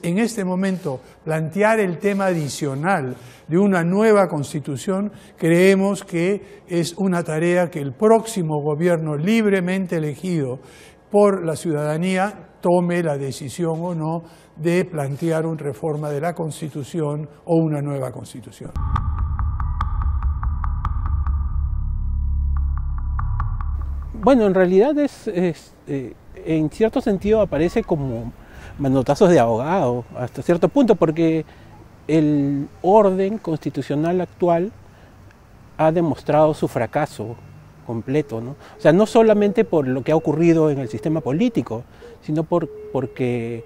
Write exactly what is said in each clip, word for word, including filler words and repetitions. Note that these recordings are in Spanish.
en este momento plantear el tema adicional de una nueva Constitución, creemos que es una tarea que el próximo gobierno libremente elegido por la ciudadanía tome la decisión o no de plantear una reforma de la Constitución o una nueva Constitución. Bueno, en realidad es, es eh, en cierto sentido aparece como manotazos de abogado hasta cierto punto, porque el orden constitucional actual ha demostrado su fracaso completo, ¿no? O sea, no solamente por lo que ha ocurrido en el sistema político, sino por, porque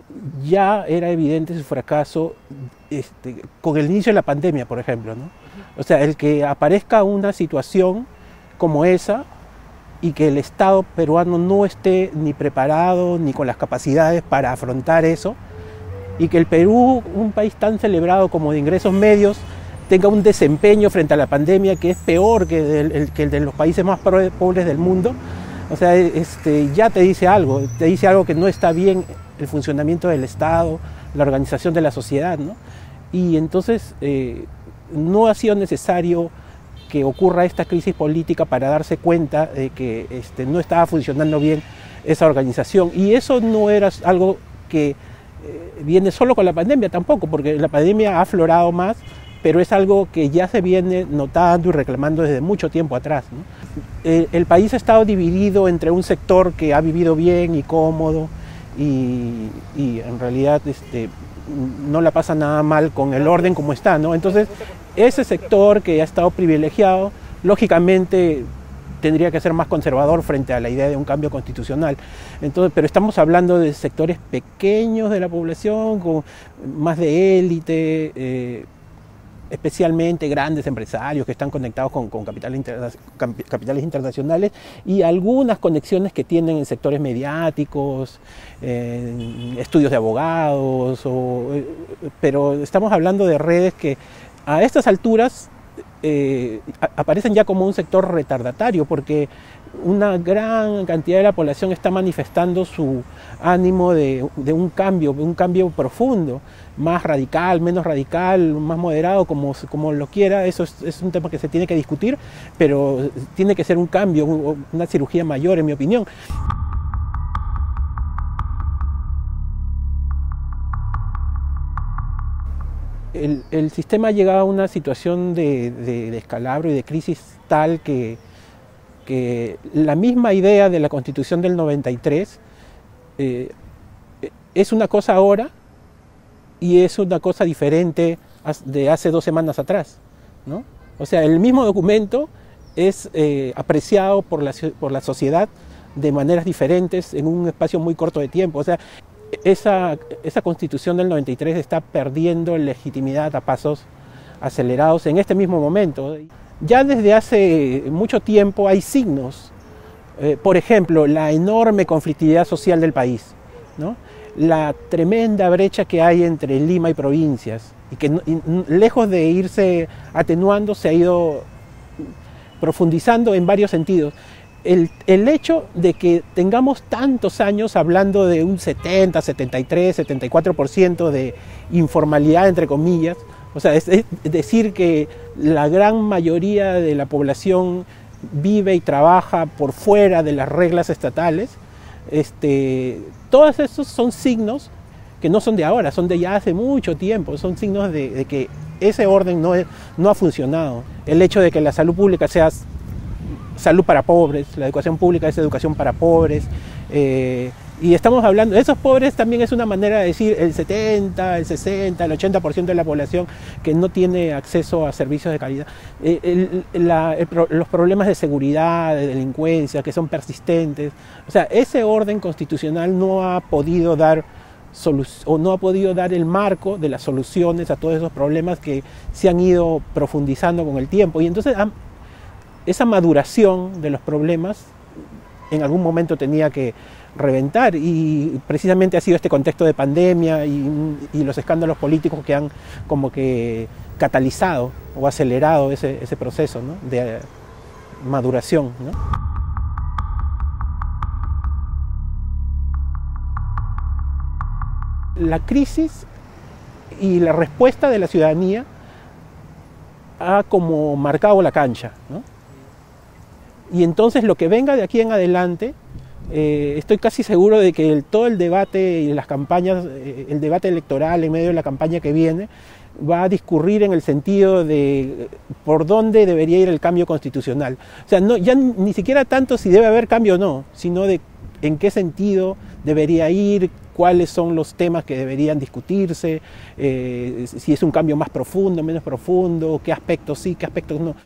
ya era evidente su fracaso este, con el inicio de la pandemia, por ejemplo, ¿no? O sea, el que aparezca una situación como esa y que el Estado peruano no esté ni preparado ni con las capacidades para afrontar eso, y que el Perú, un país tan celebrado como de ingresos medios, tenga un desempeño frente a la pandemia que es peor que el, que el de los países más pobres del mundo. O sea, este, ya te dice algo, te dice algo que no está bien el funcionamiento del Estado, la organización de la sociedad, ¿no? Y entonces eh, no ha sido necesario que ocurra esta crisis política para darse cuenta de que este, no estaba funcionando bien esa organización. Y eso no era algo que eh, viene solo con la pandemia tampoco, porque la pandemia ha aflorado más, pero es algo que ya se viene notando y reclamando desde mucho tiempo atrás, ¿no? El, el país ha estado dividido entre un sector que ha vivido bien y cómodo y, y en realidad este, no la pasa nada mal con el orden como está, ¿no? Entonces, ese sector que ha estado privilegiado, lógicamente tendría que ser más conservador frente a la idea de un cambio constitucional. Entonces, pero estamos hablando de sectores pequeños de la población, con más de élite, eh, especialmente grandes empresarios que están conectados con, con capital interna, capitales internacionales, y algunas conexiones que tienen en sectores mediáticos, en estudios de abogados, o, pero estamos hablando de redes que a estas alturas eh, aparecen ya como un sector retardatario, porque una gran cantidad de la población está manifestando su ánimo de, de un cambio, un cambio profundo, más radical, menos radical, más moderado, como, como lo quiera. Eso es, es un tema que se tiene que discutir, pero tiene que ser un cambio, una cirugía mayor, en mi opinión. El, el sistema ha llegado a una situación de, de, de descalabro y de crisis tal que, que la misma idea de la Constitución del noventa y tres eh, es una cosa ahora y es una cosa diferente de hace dos semanas atrás, ¿no? O sea, el mismo documento es eh, apreciado por la, por la sociedad de maneras diferentes en un espacio muy corto de tiempo. O sea, esa, esa Constitución del noventa y tres está perdiendo legitimidad a pasos acelerados en este mismo momento. Ya desde hace mucho tiempo hay signos, eh, por ejemplo, la enorme conflictividad social del país, ¿no? La tremenda brecha que hay entre Lima y provincias, y que y, lejos de irse atenuando, se ha ido profundizando en varios sentidos. El, el hecho de que tengamos tantos años hablando de un setenta, setenta y tres, setenta y cuatro por ciento de informalidad, entre comillas, o sea, es, es decir que la gran mayoría de la población vive y trabaja por fuera de las reglas estatales, este, todos esos son signos que no son de ahora, son de ya hace mucho tiempo, son signos de, de que ese orden no, es, no ha funcionado. El hecho de que la salud pública sea salud para pobres, la educación pública es educación para pobres, eh, y estamos hablando, esos pobres también es una manera de decir el setenta, el sesenta, el ochenta por ciento de la población que no tiene acceso a servicios de calidad. El, el, la, el, los problemas de seguridad, de delincuencia, que son persistentes. O sea, ese orden constitucional no ha podido dar o no ha podido dar el marco de las soluciones a todos esos problemas que se han ido profundizando con el tiempo. Y entonces esa maduración de los problemas en algún momento tenía que reventar, y precisamente ha sido este contexto de pandemia y, y los escándalos políticos que han como que catalizado o acelerado ese, ese proceso, ¿no?, de maduración, ¿no? la crisis y la respuesta de la ciudadanía ha como marcado la cancha, ¿no? Y entonces lo que venga de aquí en adelante, eh, estoy casi seguro de que el, todo el debate y las campañas, eh, el debate electoral en medio de la campaña que viene, va a discurrir en el sentido de por dónde debería ir el cambio constitucional. O sea, no, ya ni siquiera tanto si debe haber cambio o no, sino de en qué sentido debería ir, cuáles son los temas que deberían discutirse, eh, si es un cambio más profundo, menos profundo, qué aspectos sí, qué aspectos no.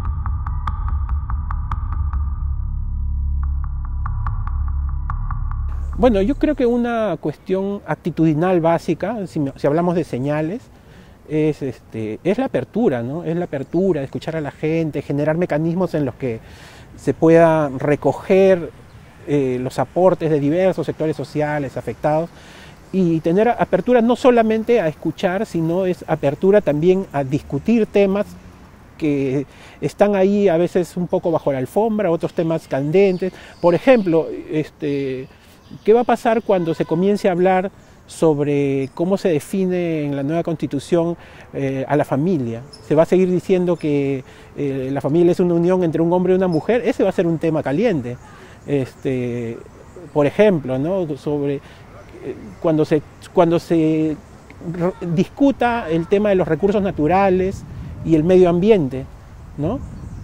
Bueno, yo creo que una cuestión actitudinal básica, si, si hablamos de señales, es, este, es la apertura, ¿no? Es la apertura, escuchar a la gente, generar mecanismos en los que se pueda recoger eh, los aportes de diversos sectores sociales afectados y tener apertura no solamente a escuchar, sino es apertura también a discutir temas que están ahí a veces un poco bajo la alfombra, otros temas candentes. Por ejemplo, este, ¿qué va a pasar cuando se comience a hablar sobre cómo se define en la nueva Constitución eh, a la familia? ¿Se va a seguir diciendo que eh, la familia es una unión entre un hombre y una mujer? Ese va a ser un tema caliente. Este, por ejemplo, ¿no? Sobre eh, cuando se, cuando se discuta el tema de los recursos naturales y el medio ambiente, ¿no?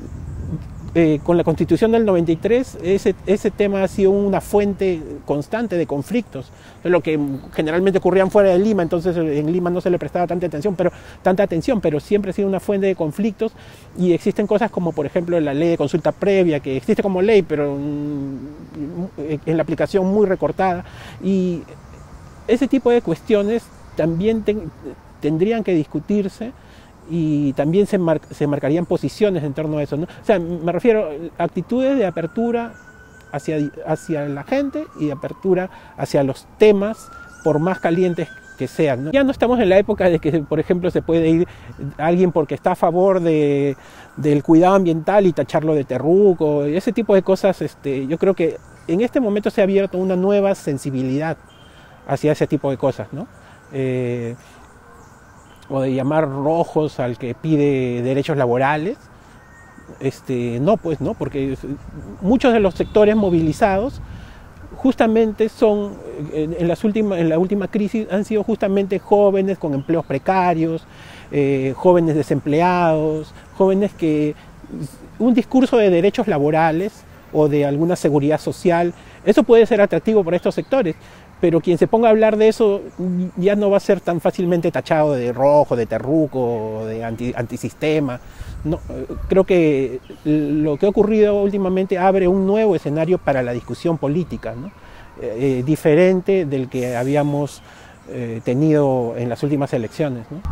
Eh, con la Constitución del noventa y tres ese, ese tema ha sido una fuente constante de conflictos, lo que generalmente ocurrían fuera de Lima, entonces en Lima no se le prestaba tanta atención, pero, tanta atención, pero siempre ha sido una fuente de conflictos y existen cosas como por ejemplo la ley de consulta previa, que existe como ley, pero mm, en la aplicación muy recortada, y ese tipo de cuestiones también ten, tendrían que discutirse y también se, mar, se marcarían posiciones en torno a eso, ¿no? O sea, me refiero a actitudes de apertura hacia, hacia la gente y de apertura hacia los temas, por más calientes que sean, ¿no? Ya no estamos en la época de que, por ejemplo, se puede ir alguien porque está a favor de, del cuidado ambiental y tacharlo de terruco, ese tipo de cosas. Este, yo creo que en este momento se ha abierto una nueva sensibilidad hacia ese tipo de cosas, ¿no? Eh, o de llamar rojos al que pide derechos laborales, este, no, pues no, porque muchos de los sectores movilizados justamente son, en, las últimas, en la última crisis, han sido justamente jóvenes con empleos precarios, eh, jóvenes desempleados, jóvenes que un discurso de derechos laborales o de alguna seguridad social, eso puede ser atractivo para estos sectores, pero quien se ponga a hablar de eso ya no va a ser tan fácilmente tachado de rojo, de terruco, de anti, antisistema. No, creo que lo que ha ocurrido últimamente abre un nuevo escenario para la discusión política, ¿no? eh, diferente del que habíamos eh, tenido en las últimas elecciones, ¿no?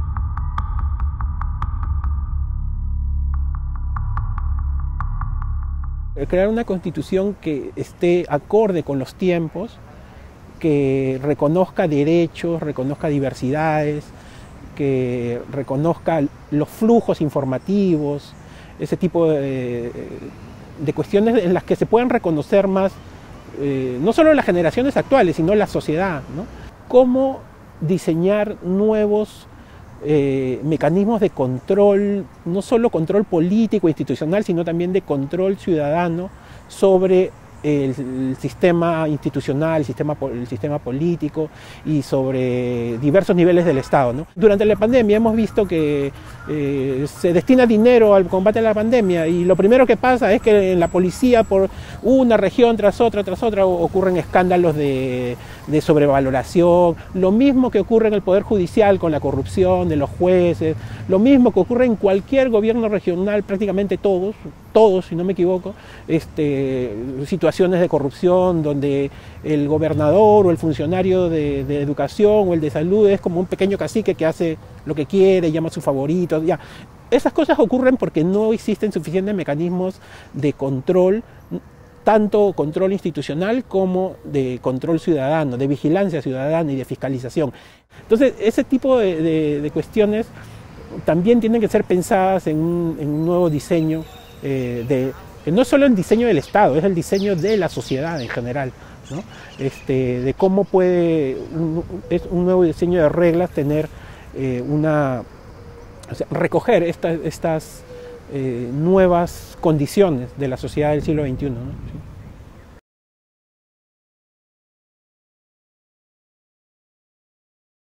Crear una constitución que esté acorde con los tiempos, que reconozca derechos, reconozca diversidades, que reconozca los flujos informativos, ese tipo de, de cuestiones en las que se puedan reconocer más, eh, no solo las generaciones actuales, sino la sociedad, ¿no? Cómo diseñar nuevos eh, mecanismos de control, no solo control político e institucional, sino también de control ciudadano sobre El, el sistema institucional, el sistema, el sistema político y sobre diversos niveles del Estado, ¿no? Durante la pandemia hemos visto que eh, se destina dinero al combate a la pandemia y lo primero que pasa es que en la policía, por una región tras otra, tras otra, ocurren escándalos de, de sobrevaloración, lo mismo que ocurre en el Poder Judicial con la corrupción de los jueces, lo mismo que ocurre en cualquier gobierno regional, prácticamente todos, todos, si no me equivoco, este, situaciones de corrupción donde el gobernador o el funcionario de, de educación o el de salud es como un pequeño cacique que hace lo que quiere, llama a sus favoritos, ya. Esas cosas ocurren porque no existen suficientes mecanismos de control, tanto control institucional como de control ciudadano, de vigilancia ciudadana y de fiscalización. Entonces, ese tipo de, de, de cuestiones también tienen que ser pensadas en un, en un nuevo diseño, eh, de, que no es solo el diseño del Estado, es el diseño de la sociedad en general, ¿no? Este, de cómo puede un, es un nuevo diseño de reglas tener eh, una, o sea, recoger esta, estas eh, nuevas condiciones de la sociedad del siglo veintiuno, ¿no?